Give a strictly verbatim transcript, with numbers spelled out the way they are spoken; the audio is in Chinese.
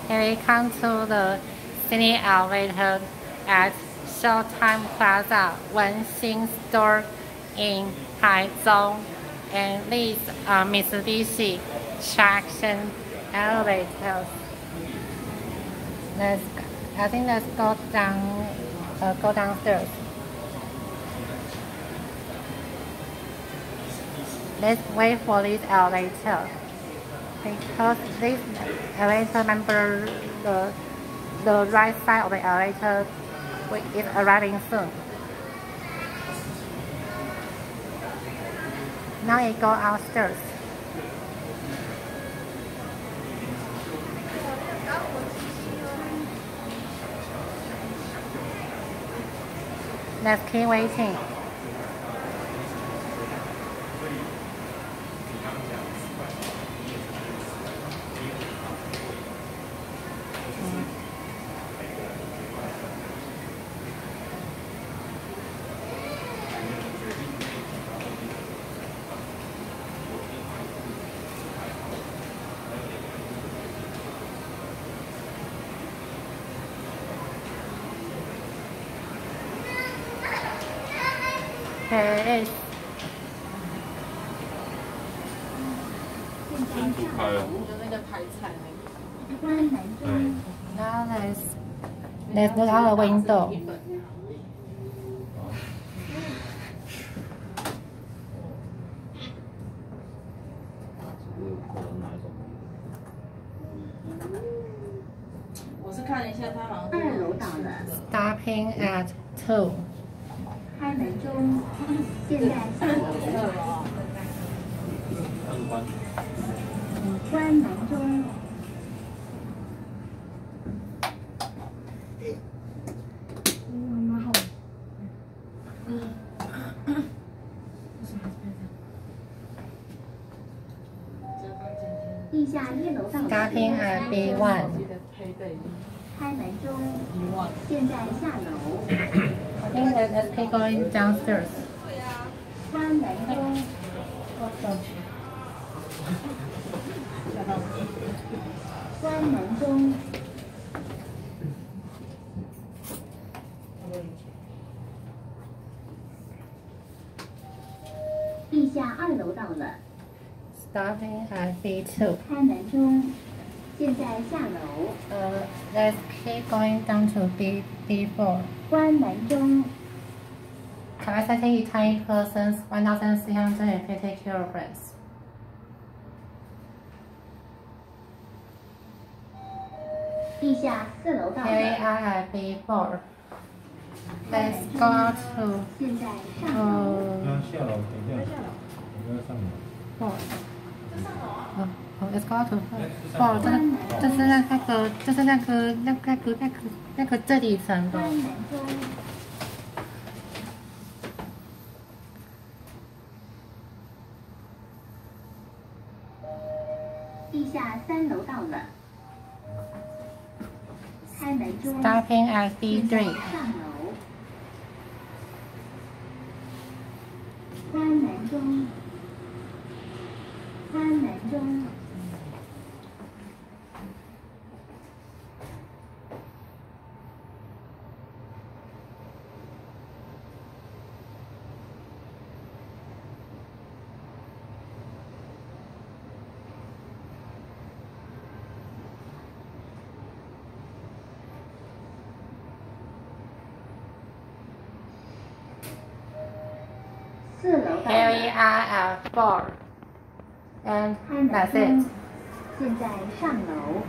Here we come to the scenic elevator at Showtime Plaza, Wenxin store in Taichung, and these are Mitsubishi traction elevators. Let's, I think let's go down, uh, go downstairs. Let's wait for this elevator because this elevator member, the the right side of the elevator is arriving soon. Now you go upstairs. Let's keep waiting. Here it is. Now let's let's look out the window. Stopping at two. 开门中，现在下楼。关门中。地下一楼到。 Stopping at B one. 开门中，现在下楼。 I think that let's keep going downstairs. 关门中。关门中。地下二楼到了。 Stopping at B two. 开门中，现在下楼。 Uh, let's keep going down to B B four. 关门中。 Capacity ten persons, one thousand three hundred fifty kilograms. 地下四楼到了。 Here we are at B four. Let's go out to 现在上楼。 下楼，等一下，我们要上楼。 four. 哦哦 ，Let's go out to four. 这就是那那个，就是那个那那个那个那个最底层的。 地下三楼到了，开门中。 Stopping at B three. 上楼，关门中，关门中。 Here we are at four, and that's it. 现在上楼。